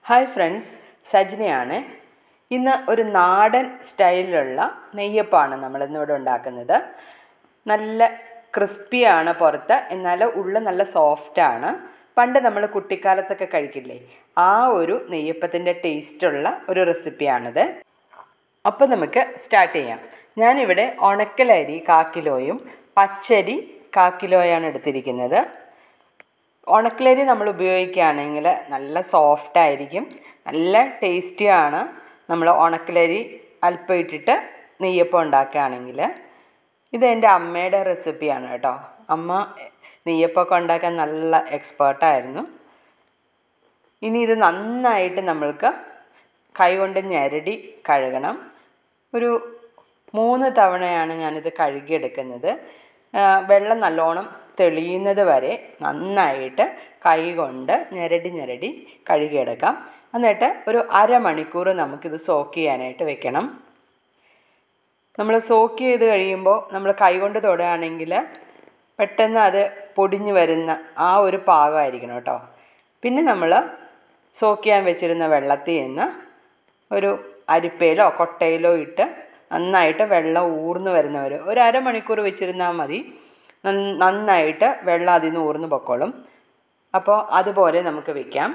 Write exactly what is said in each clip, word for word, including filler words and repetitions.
Hi friends, സജ്നയാണ്. ഇന്ന് ഒരു നാടൻ സ്റ്റൈലിലുള്ള നെയ്യപ്പമാണ് നമ്മളിന്നിവിടെ ഉണ്ടാക്കുന്നത്. നല്ല ക്രിസ്പിയാണ് പുറത്ത്, എന്നാൽ ഉള്ളിൽ നല്ല സോഫ്റ്റാണ്. പണ്ട് നമ്മൾ കുട്ടിക്കാലത്തൊക്കെ കഴിക്കില്ലേ, ആ ഒരു നെയ്യപ്പത്തിൻ്റെ ടേസ്റ്റുള്ള ഒരു റെസിപ്പിയാണിത്. അപ്പോൾ നമുക്ക് സ്റ്റാർട്ട് ചെയ്യാം. ഞാനിവിടെ ഉണക്കലരി കാ കിലോയും പച്ചരി കാ കിലോയാണ് എടുത്തിരിക്കുന്നത്. ഉണക്കലരി നമ്മൾ ഉപയോഗിക്കുകയാണെങ്കിൽ നല്ല സോഫ്റ്റായിരിക്കും, നല്ല ടേസ്റ്റിയാണ്. നമ്മൾ ഉണക്കലരി അല്പം ഇട്ടിട്ട് നെയ്യപ്പം ഉണ്ടാക്കുകയാണെങ്കിൽ. ഇത് എൻ്റെ അമ്മയുടെ റെസിപ്പിയാണ് കേട്ടോ. അമ്മ നെയ്യപ്പമൊക്കെ ഉണ്ടാക്കാൻ നല്ല എക്സ്പേർട്ടായിരുന്നു. ഇനി ഇത് നന്നായിട്ട് നമ്മൾക്ക് കൈകൊണ്ട് ഞെരടി കഴുകണം. ഒരു മൂന്ന് തവണയാണ് ഞാനിത് കഴുകിയെടുക്കുന്നത്. വെള്ളം നല്ലോണം തെളിയുന്നത് വരെ നന്നായിട്ട് കൈ കൊണ്ട് ഞെരടി ഞെരടി കഴുകിയെടുക്കാം. എന്നിട്ട് ഒരു അരമണിക്കൂർ നമുക്കിത് സോക്ക് ചെയ്യാനായിട്ട് വെക്കണം. നമ്മൾ സോക്ക് ചെയ്ത് കഴിയുമ്പോൾ നമ്മൾ കൈ കൊണ്ട് തൊടുകയാണെങ്കിൽ പെട്ടെന്ന് അത് പൊടിഞ്ഞു വരുന്ന ആ ഒരു പാകമായിരിക്കണം കേട്ടോ. പിന്നെ നമ്മൾ സോക്ക് ചെയ്യാൻ വെച്ചിരുന്ന വെള്ളത്തിൽ നിന്ന് ഒരു അരിപ്പയിലോ കൊട്ടയിലോ ഇട്ട് നന്നായിട്ട് വെള്ളം ഊർന്നു വരുന്നവർ ഒരു അരമണിക്കൂർ വെച്ചിരുന്നാൽ മതി. നന്നായിട്ട് വെള്ളം അതിൽ നിന്ന് ഊർന്ന് പൊക്കോളും. അപ്പോൾ അതുപോലെ നമുക്ക് വയ്ക്കാം.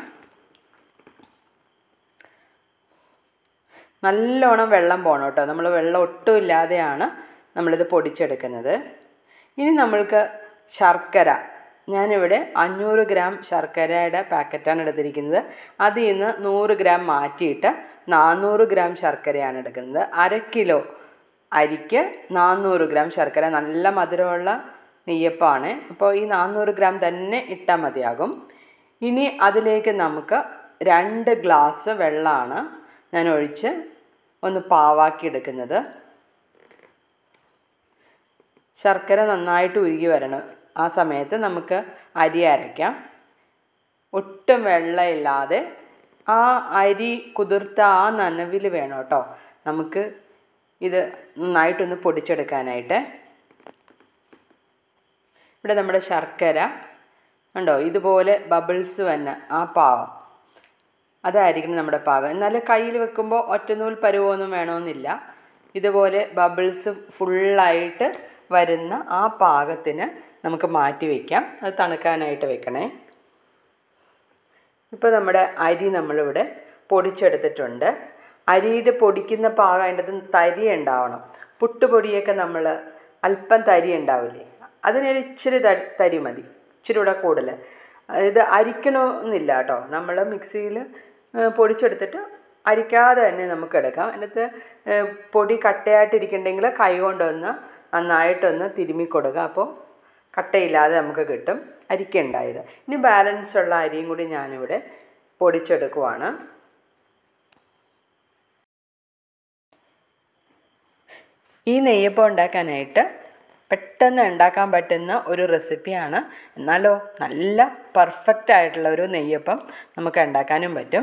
നല്ലോണം വെള്ളം പോകണം കേട്ടോ. നമ്മൾ വെള്ളം ഒട്ടും ഇല്ലാതെയാണ് നമ്മളിത് പൊടിച്ചെടുക്കുന്നത്. ഇനി നമ്മൾക്ക് ശർക്കര, ഞാനിവിടെ അഞ്ഞൂറ് ഗ്രാം ശർക്കരയുടെ പാക്കറ്റാണ് എടുത്തിരിക്കുന്നത്. അതിൽ നിന്ന് നൂറ് ഗ്രാം മാറ്റിയിട്ട് നാനൂറ് ഗ്രാം ശർക്കരയാണ് എടുക്കുന്നത്. അര കിലോ അരിക്ക് നാനൂറ് ഗ്രാം ശർക്കര. നല്ല മധുരമുള്ള നെയ്യപ്പമാണ്. അപ്പോൾ ഈ നാനൂറ് ഗ്രാം തന്നെ ഇട്ടാൽ മതിയാകും. ഇനി അതിലേക്ക് നമുക്ക് രണ്ട് ഗ്ലാസ് വെള്ളമാണ് ഞാൻ ഒഴിച്ച് ഒന്ന് പാവാക്കി എടുക്കുന്നത്. ശർക്കര നന്നായിട്ട് ഉരുകി വരണം. ആ സമയത്ത് നമുക്ക് അരി അരയ്ക്കാം. ഒട്ടും വെള്ളമില്ലാതെ ആ അരി കുതിർത്ത ആ നനവിൽ വേണം കേട്ടോ നമുക്ക് ഇത് നന്നായിട്ടൊന്ന് പൊടിച്ചെടുക്കാനായിട്ട്. ഇവിടെ നമ്മുടെ ശർക്കര ഉണ്ടോ, ഇതുപോലെ ബബിൾസ് വന്ന ആ പാകം, അതായിരിക്കണം നമ്മുടെ പാകം. എന്നാൽ കയ്യിൽ വെക്കുമ്പോൾ ഒറ്റനൂൽ പരുവമൊന്നും വേണമെന്നില്ല. ഇതുപോലെ ബബിൾസ് ഫുള്ളായിട്ട് വരുന്ന ആ പാകത്തിന് നമുക്ക് മാറ്റി വയ്ക്കാം. അത് തണുക്കാനായിട്ട് വെക്കണേ. ഇപ്പോൾ നമ്മുടെ അരി നമ്മളിവിടെ പൊടിച്ചെടുത്തിട്ടുണ്ട്. അരിയുടെ പൊടിക്കുന്ന പാകം അതിൻ്റെ അകത്ത് തരി ഉണ്ടാവണം. പുട്ടുപൊടിയൊക്കെ നമ്മൾ അല്പം തരി ഉണ്ടാവില്ലേ, അതിനൊരു ഇച്ചിരി തരി മതി, ഇച്ചിരി കൂടെ കൂടുതൽ. ഇത് അരിക്കണമെന്നില്ല കേട്ടോ. നമ്മൾ മിക്സിയിൽ പൊടിച്ചെടുത്തിട്ട് അരിക്കാതെ തന്നെ നമുക്ക് എടുക്കാം. അതിനകത്ത് പൊടി കട്ടയായിട്ടിരിക്കണ്ടെങ്കിൽ കൈ കൊണ്ടൊന്ന് നന്നായിട്ടൊന്ന് തിരുമ്മി കൊടുക്കുക. അപ്പോൾ കട്ടയില്ലാതെ നമുക്ക് കിട്ടും അരിക്കുണ്ടായത്. ഇനി ബാലൻസ് ഉള്ള അരിയും കൂടി ഞാനിവിടെ പൊടിച്ചെടുക്കുവാണ്. ഈ നെയ്യപ്പം ഉണ്ടാക്കാനായിട്ട് പെട്ടെന്ന് ഉണ്ടാക്കാൻ പറ്റുന്ന ഒരു റെസിപ്പിയാണ്. എന്നാലോ നല്ല പെർഫെക്റ്റ് ആയിട്ടുള്ള ഒരു നെയ്യപ്പം നമുക്ക് ഉണ്ടാക്കാനും പറ്റും.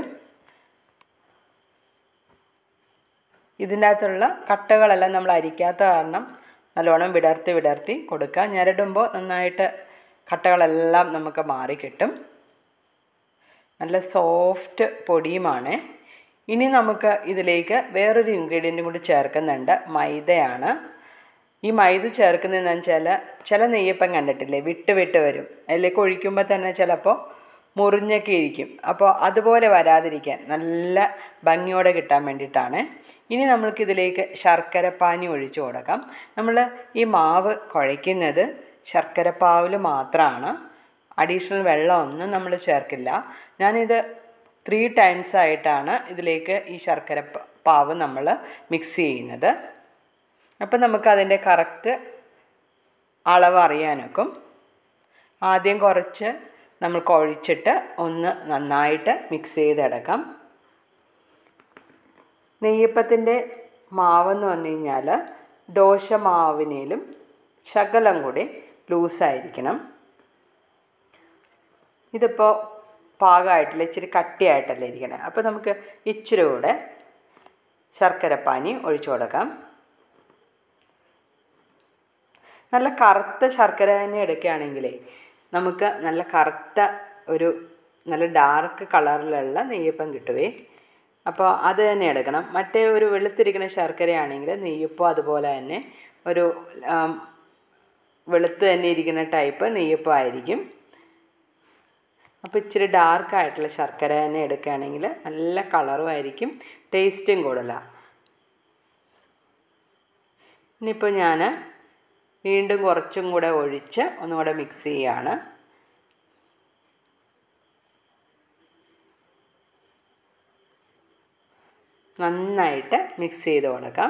ഇതിൻ്റെ അകത്തുള്ള കട്ടകളെല്ലാം നമ്മൾ അരിക്കാത്ത കാരണം നല്ലോണം വിടർത്തി വിടർത്തി കൊടുക്കുക. ഞെരടുമ്പോൾ നന്നായിട്ട് കട്ടകളെല്ലാം നമുക്ക് മാറിക്കിട്ടും. നല്ല സോഫ്റ്റ് പൊടിയുമാണ്. ഇനി നമുക്ക് ഇതിലേക്ക് വേറൊരു ഇൻഗ്രീഡിയൻറ്റും കൂടി ചേർക്കുന്നുണ്ട്. മൈദയാണ്. ഈ മൈദ ചേർക്കുന്നതെന്ന് വെച്ചാൽ ചില നെയ്യപ്പം കണ്ടിട്ടില്ലേ, വിട്ട് വിട്ട് വരും. അതിലേക്ക് ഒഴിക്കുമ്പോൾ തന്നെ ചിലപ്പോൾ മുറിഞ്ഞൊക്കെ ഇരിക്കും. അപ്പോൾ അതുപോലെ വരാതിരിക്കാൻ നല്ല ഭംഗിയോടെ കിട്ടാൻ വേണ്ടിയിട്ടാണ്. ഇനി നമ്മൾക്കിതിലേക്ക് ശർക്കരപ്പാനി ഒഴിച്ചു കൊടുക്കാം. നമ്മൾ ഈ മാവ് കുഴയ്ക്കുന്നത് ശർക്കരപ്പാവിൽ മാത്രമാണ്. അഡീഷണൽ വെള്ളമൊന്നും നമ്മൾ ചേർക്കില്ല. ഞാനിത് ത്രീ ടൈംസ് ആയിട്ടാണ് ഇതിലേക്ക് ഈ ശർക്കര പാവ് നമ്മൾ മിക്സ് ചെയ്യുന്നത്. അപ്പം നമുക്കതിൻ്റെ കറക്റ്റ് അളവ് അറിയാനൊക്കും. ആദ്യം കുറച്ച് നമ്മൾ കുഴച്ചിട്ട് ഒന്ന് നന്നായിട്ട് മിക്സ് ചെയ്തെടുക്കാം. നെയ്യപ്പത്തിൻ്റെ മാവെന്ന് പറഞ്ഞു കഴിഞ്ഞാൽ ദോശമാവിനേലും ശകലം കൂടി ലൂസായിരിക്കണം. ഇതിപ്പോൾ പാകമായിട്ടില്ല, ഇച്ചിരി കട്ടിയായിട്ടല്ലേ ഇരിക്കണേ. അപ്പോൾ നമുക്ക് ഇച്ചിരി കൂടെ ശർക്കരപ്പാനി ഒഴിച്ചു കൊടുക്കാം. നല്ല കറുത്ത ശർക്കര തന്നെ എടുക്കുകയാണെങ്കിലേ നമുക്ക് നല്ല കറുത്ത ഒരു നല്ല ഡാർക്ക് കളറിലുള്ള നെയ്യപ്പം കിട്ടുവേ. അപ്പോൾ അത് തന്നെ എടുക്കണം. മറ്റേ ഒരു വെളുത്തിരിക്കുന്ന ശർക്കരയാണെങ്കിൽ നെയ്യപ്പം അതുപോലെ തന്നെ ഒരു വെളുത്ത് തന്നെ ഇരിക്കുന്ന ടൈപ്പ് നെയ്യപ്പം ആയിരിക്കും. അപ്പോൾ ഇച്ചിരി ഡാർക്കായിട്ടുള്ള ശർക്കര തന്നെ എടുക്കുകയാണെങ്കിൽ നല്ല കളറും ആയിരിക്കും, ടേസ്റ്റും കൂടുതലാണ്. ഇനിയിപ്പോൾ ഞാൻ വീണ്ടും കുറച്ചും കൂടെ ഒഴിച്ച് ഒന്നുകൂടെ മിക്സ് ചെയ്യുകയാണ്. നന്നായിട്ട് മിക്സ് ചെയ്ത് കൊടുക്കാം.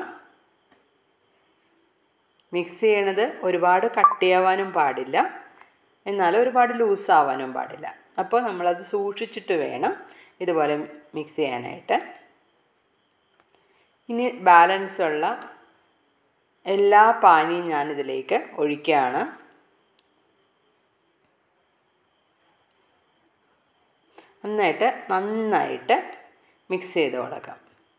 മിക്സ് ചെയ്യണത് ഒരുപാട് കട്ടിയാവാനും പാടില്ല, എന്നാൽ ഒരുപാട് ലൂസാവാനും പാടില്ല. അപ്പോൾ നമ്മളത് സൂക്ഷിച്ചിട്ട് വേണം ഇതുപോലെ മിക്സ് ചെയ്യാനായിട്ട്. ഇനി ബാലൻസ് ഉള്ള എല്ലാ പാനിയും ഞാനിതിലേക്ക് ഒഴിക്കുകയാണ്. നന്നായിട്ട് നന്നായിട്ട് മിക്സ് ചെയ്ത് കൊടുക്കാം.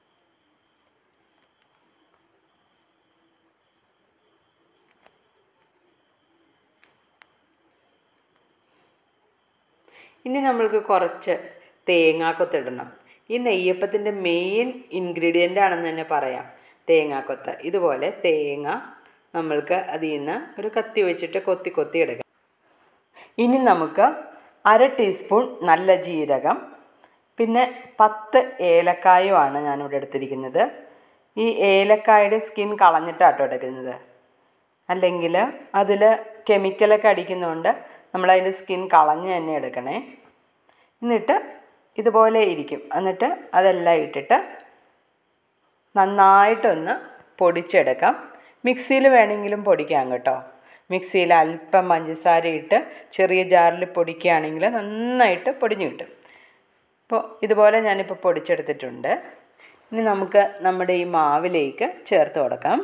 ഇനി നമ്മൾക്ക് കുറച്ച് തേങ്ങാക്കൊത്തിടണം. ഈ നെയ്യപ്പത്തിൻ്റെ മെയിൻ ഇൻഗ്രീഡിയൻ്റ് ആണെന്ന് തന്നെ പറയാം തേങ്ങാക്കൊത്ത്. ഇതുപോലെ തേങ്ങ നമ്മൾക്ക് അതിൽ നിന്ന് ഒരു കത്തി വെച്ചിട്ട് കൊത്തി കൊത്തി എടുക്കാം. ഇനി നമുക്ക് അര ടീസ്പൂൺ നല്ല ജീരകം, പിന്നെ പത്ത് ഏലക്കായുമാണ് ഞാനിവിടെ എടുത്തിരിക്കുന്നത്. ഈ ഏലക്കായുടെ സ്കിൻ കളഞ്ഞിട്ടാട്ടോ എടുക്കുന്നത്, അല്ലെങ്കിൽ അതിൽ കെമിക്കലൊക്കെ അടിക്കുന്നതുകൊണ്ട് നമ്മളതിൻ്റെ സ്കിൻ കളഞ്ഞ് തന്നെ എടുക്കണേ. എന്നിട്ട് ഇതുപോലെ ഇരിക്കും. എന്നിട്ട് അതെല്ലാം ഇട്ടിട്ട് നന്നായിട്ടൊന്ന് പൊടിച്ചെടുക്കാം. മിക്സിയിൽ വേണമെങ്കിലും പൊടിക്കാം കേട്ടോ. മിക്സിയിൽ അല്പം പഞ്ചസാര ഇട്ട് ചെറിയ ജാറിൽ പൊടിക്കുകയാണെങ്കിൽ നന്നായിട്ട് പൊടിഞ്ഞു കിട്ടും. അപ്പോൾ ഇതുപോലെ ഞാനിപ്പോൾ പൊടിച്ചെടുത്തിട്ടുണ്ട്. ഇനി നമുക്ക് നമ്മുടെ ഈ മാവിലേക്ക് ചേർത്ത് കൊടുക്കാം.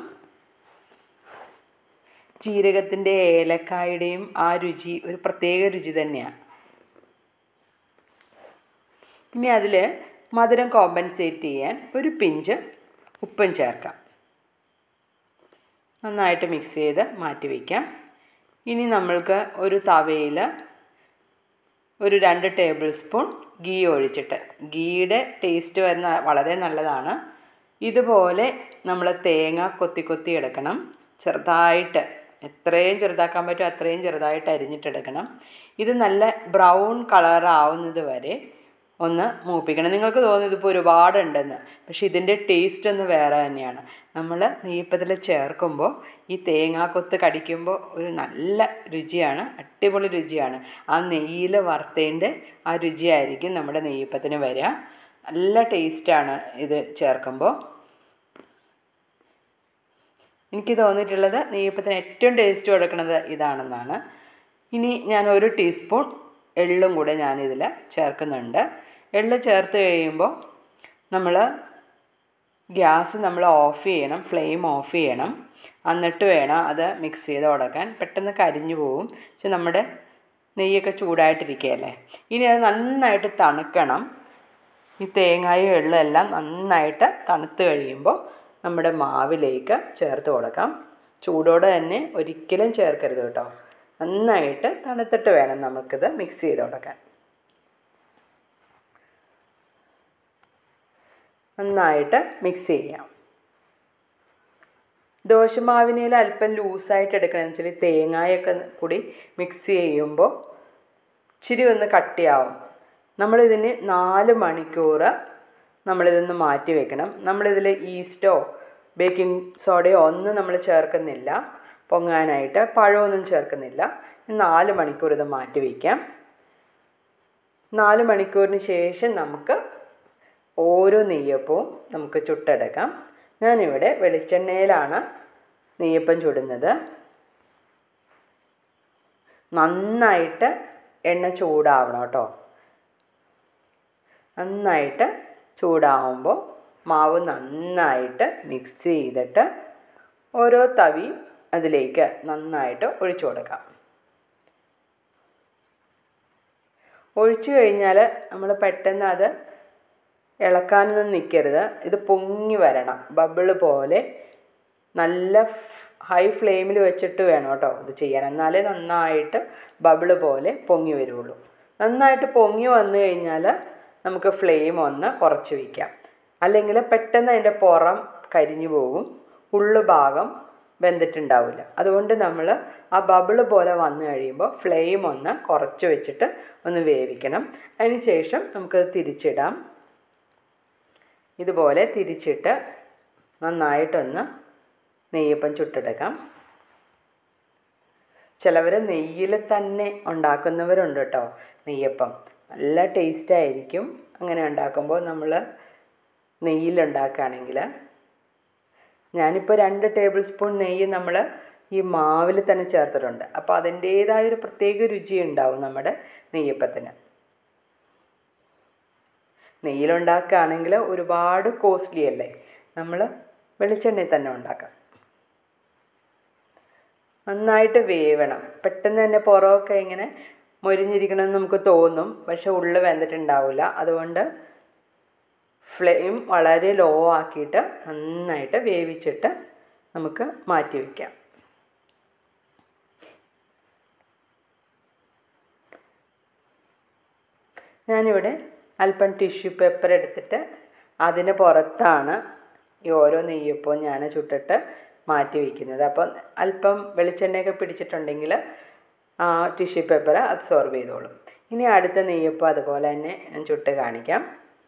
ജീരകത്തിൻ്റെ ഏലക്കായുടെയും ആ രുചി ഒരു പ്രത്യേക രുചി തന്നെയാണ്. ഇനി അതിൽ മധുരം കോമ്പൻസേറ്റ് ചെയ്യാൻ ഒരു പിഞ്ച് ഉപ്പും ചേർക്കാം. നന്നായിട്ട് മിക്സ് ചെയ്ത് മാറ്റി വയ്ക്കാം. ഇനി നമ്മൾക്ക് ഒരു തവയിൽ ഒരു രണ്ട് ടേബിൾ സ്പൂൺ ഗീ ഒഴിച്ചിട്ട്, ഗീയുടെ ടേസ്റ്റ് വരുന്ന വളരെ നല്ലതാണ്. ഇതുപോലെ നമ്മൾ തേങ്ങ കൊത്തി കൊത്തി എടുക്കണം. ചെറുതായിട്ട്, എത്രയും ചെറുതാക്കാൻ പറ്റും അത്രയും ചെറുതായിട്ട് അരിഞ്ഞിട്ടെടുക്കണം. ഇത് നല്ല ബ്രൗൺ കളർ ആവുന്നത് വരെ ഒന്ന് മൂപ്പിക്കണം. നിങ്ങൾക്ക് തോന്നും ഇതിപ്പോൾ ഒരുപാടുണ്ടെന്ന്, പക്ഷേ ഇതിൻ്റെ ടേസ്റ്റ് ഒന്ന് വേറെ തന്നെയാണ്. നമ്മൾ നെയ്യപ്പത്തിൽ ചേർക്കുമ്പോൾ ഈ തേങ്ങാക്കൊത്ത് കടിക്കുമ്പോൾ ഒരു നല്ല രുചിയാണ്, അടിപൊളി രുചിയാണ്. ആ നെയ്യിൽ വറുത്തതിൻ്റെ ആ രുചിയായിരിക്കും നമ്മുടെ നെയ്യപ്പത്തിന് വരിക. നല്ല ടേസ്റ്റാണ് ഇത് ചേർക്കുമ്പോൾ. എനിക്ക് തോന്നിയിട്ടുള്ളത് നെയ്യപ്പത്തിന് ഏറ്റവും ടേസ്റ്റ് കൊടുക്കുന്നത് ഇതാണെന്നാണ്. ഇനി ഞാൻ ഒരു ടീസ്പൂൺ എള്ളും കൂടെ ഞാനിതിൽ ചേർക്കുന്നുണ്ട്. എള്ള് ചേർത്ത് കഴിയുമ്പോൾ നമ്മൾ ഗ്യാസ് നമ്മൾ ഓഫ് ചെയ്യണം, ഫ്ലെയിം ഓഫ് ചെയ്യണം. എന്നിട്ട് വേണം അത് മിക്സ് ചെയ്ത് കൊടുക്കാൻ. പെട്ടെന്ന് കരിഞ്ഞു പോവും. പക്ഷെ നമ്മുടെ നെയ്യൊക്കെ ചൂടായിട്ടിരിക്കുകയല്ലേ. ഇനി അത് നന്നായിട്ട് തണുക്കണം. ഈ തേങ്ങയും എള്ളും എല്ലാം നന്നായിട്ട് തണുത്ത് കഴിയുമ്പോൾ നമ്മുടെ മാവിലേക്ക് ചേർത്ത് കൊടുക്കാം. ചൂടോടെ തന്നെ ഒരിക്കലും ചേർക്കരുത് കേട്ടോ. നന്നായിട്ട് തണുത്തിട്ട് വേണം നമുക്കിത് മിക്സ് ചെയ്ത് കൊടുക്കാൻ. നന്നായിട്ട് മിക്സ് ചെയ്യാം. ദോശമാവിനേൽ അല്പം ലൂസായിട്ട് എടുക്കണമെന്ന് വെച്ചാൽ തേങ്ങയൊക്കെ കൂടി മിക്സ് ചെയ്യുമ്പോൾ ഇച്ചിരി ഒന്ന് കട്ടിയാവും. നമ്മളിതിന് നാല് മണിക്കൂർ നമ്മളിതൊന്ന് മാറ്റി വെക്കണം. നമ്മളിതിൽ ഈസ്റ്റോ ബേക്കിംഗ് സോഡയോ ഒന്നും നമ്മൾ ചേർക്കുന്നില്ല പൊങ്ങാനായിട്ട്, പഴമൊന്നും ചേർക്കുന്നില്ല. നാല് മണിക്കൂർ ഇത് മാറ്റി വയ്ക്കാം. നാല് മണിക്കൂറിന് ശേഷം നമുക്ക് ഓരോ നെയ്യപ്പവും നമുക്ക് ചുട്ടെടുക്കാം. ഞാനിവിടെ വെളിച്ചെണ്ണയിലാണ് നെയ്യപ്പം ചുടുന്നത്. നന്നായിട്ട് എണ്ണ ചൂടാവണം കേട്ടോ. നന്നായിട്ട് ചൂടാവുമ്പോൾ മാവ് നന്നായിട്ട് മിക്സ് ചെയ്തിട്ട് ഓരോ തവി അതിലേക്ക് നന്നായിട്ട് ഒഴിച്ചു കൊടുക്കാം. ഒഴിച്ചു കഴിഞ്ഞാൽ നമ്മൾ പെട്ടെന്ന് അത് ഇളക്കാനൊന്നും നിൽക്കരുത്. ഇത് പൊങ്ങി വരണം, ബബിള് പോലെ. നല്ല ഹൈ ഫ്ലെയിമിൽ വെച്ചിട്ട് വേണം കേട്ടോ ഇത് ചെയ്യാൻ. എന്നാലേ നന്നായിട്ട് ബബിള് പോലെ പൊങ്ങി വരുള്ളൂ. നന്നായിട്ട് പൊങ്ങി വന്നു കഴിഞ്ഞാൽ നമുക്ക് ഫ്ലെയിം ഒന്ന് കുറച്ച് വയ്ക്കാം. അല്ലെങ്കിൽ പെട്ടെന്ന് അതിൻ്റെ പുറം കരിഞ്ഞു പോകും, ഉള്ളു ഭാഗം വെന്തിട്ടുണ്ടാവില്ല. അതുകൊണ്ട് നമ്മൾ ആ ബബിള് പോലെ വന്നു കഴിയുമ്പോൾ ഫ്ലെയിം ഒന്ന് കുറച്ച് വെച്ചിട്ട് ഒന്ന് വേവിക്കണം. അതിന് ശേഷം നമുക്കത് തിരിച്ചിടാം. ഇതുപോലെ തിരിച്ചിട്ട് നന്നായിട്ടൊന്ന് നെയ്യപ്പം ചുട്ടെടുക്കാം. ചിലവർ നെയ്യിൽ തന്നെ ഉണ്ടാക്കുന്നവരുണ്ട് കേട്ടോ നെയ്യപ്പം. നല്ല ടേസ്റ്റായിരിക്കും അങ്ങനെ ഉണ്ടാക്കുമ്പോൾ. നമ്മൾ നെയ്യിലുണ്ടാക്കുകയാണെങ്കിൽ ഞാനിപ്പോൾ രണ്ട് ടേബിൾ സ്പൂൺ നെയ്യ് നമ്മൾ ഈ മാവിൽ തന്നെ ചേർത്തിട്ടുണ്ട്. അപ്പോൾ അതിൻ്റേതായൊരു പ്രത്യേക രുചി ഉണ്ടാവും നമ്മുടെ നെയ്യപ്പത്തിന്. നെയ്യിലുണ്ടാക്കുകയാണെങ്കിൽ ഒരുപാട് കോസ്റ്റ്ലി അല്ലേ, നമ്മൾ വെളിച്ചെണ്ണയിൽ തന്നെ ഉണ്ടാക്കാം. നന്നായിട്ട് വേവണം. പെട്ടെന്ന് തന്നെ പുറമൊക്കെ ഇങ്ങനെ മൊരിഞ്ഞിരിക്കണമെന്ന് നമുക്ക് തോന്നും, പക്ഷെ ഉള്ളു വെന്തിട്ടുണ്ടാവില്ല. അതുകൊണ്ട് ഫ്ലെയിം വളരെ ലോ ആക്കിയിട്ട് നന്നായിട്ട് വേവിച്ചിട്ട് നമുക്ക് മാറ്റി വയ്ക്കാം. ഞാനിവിടെ അല്പം ടിഷ്യൂ പേപ്പർ എടുത്തിട്ട് അതിന് പുറത്താണ് ഈ ഓരോ നെയ്യപ്പവും ഞാൻ ചുട്ടിട്ട് മാറ്റി വയ്ക്കുന്നത്. അപ്പം അല്പം വെളിച്ചെണ്ണയൊക്കെ പിടിച്ചിട്ടുണ്ടെങ്കിൽ ആ ടിഷ്യൂ പേപ്പർ അബ്സോർബ് ചെയ്തോളും. ഇനി അടുത്ത നെയ്യപ്പം അതുപോലെ തന്നെ ഞാൻ ചുട്ട് കാണിക്കാം.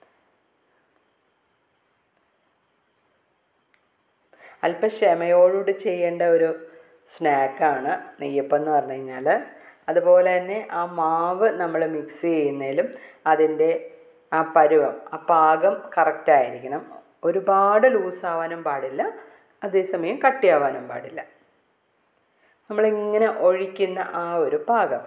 അല്പം ക്ഷമയോടുകൂടി ചെയ്യേണ്ട ഒരു സ്നാക്കാണ് നെയ്യപ്പം എന്ന് പറഞ്ഞു കഴിഞ്ഞാൽ. അതുപോലെ തന്നെ ആ മാവ് നമ്മൾ മിക്സ് ചെയ്യുന്നതിലും അതിൻ്റെ ആ പരുവം, ആ പാകം കറക്റ്റായിരിക്കണം. ഒരുപാട് ലൂസാവാനും പാടില്ല, അതേസമയം കട്ടിയാവാനും പാടില്ല. നമ്മളിങ്ങനെ ഒഴിക്കുന്ന ആ ഒരു പാകം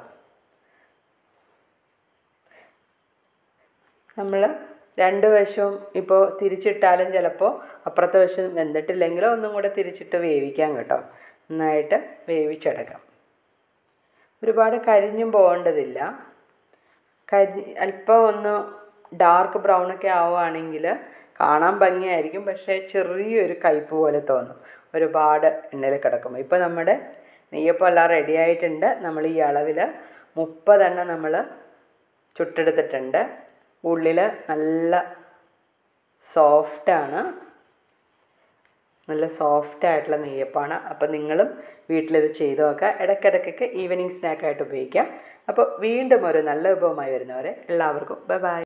നമ്മൾ രണ്ട് വശവും ഇപ്പോൾ തിരിച്ചിട്ടാലും ചിലപ്പോൾ അപ്പുറത്തെ വശം വെന്തിട്ടില്ലെങ്കിലോ ഒന്നും കൂടെ തിരിച്ചിട്ട് വേവിക്കാം കേട്ടോ. നന്നായിട്ട് വേവിച്ചെടുക്കാം. ഒരുപാട് കരിഞ്ഞും പോകേണ്ടതില്ല. കരി അല്പം ഒന്ന് ഡാർക്ക് ബ്രൗണൊക്കെ ആവുകയാണെങ്കിൽ കാണാൻ ഭംഗിയായിരിക്കും, പക്ഷേ ചെറിയൊരു കയ്പ്പ് പോലെ തോന്നും ഒരുപാട് എണ്ണയിൽ കിടക്കുമ്പോൾ. ഇപ്പോൾ നമ്മുടെ നെയ്യപ്പം എല്ലാം റെഡി ആയിട്ടുണ്ട്. നമ്മൾ ഈ അളവിൽ മുപ്പതെണ്ണം നമ്മൾ ചുട്ടെടുത്തിട്ടുണ്ട്. ഉള്ളിൽ നല്ല സോഫ്റ്റാണ്, നല്ല സോഫ്റ്റായിട്ടുള്ള നെയ്യപ്പമാണ്. അപ്പോൾ നിങ്ങളും വീട്ടിലിത് ചെയ്ത് നോക്കുക. ഇടയ്ക്കിടയ്ക്കൊക്കെ ഈവനിങ് സ്നാക്കായിട്ട് ഉപയോഗിക്കാം. അപ്പോൾ വീണ്ടും ഒരു നല്ല വിഭവമായി വരുന്നവരെ എല്ലാവർക്കും ബൈ ബൈ.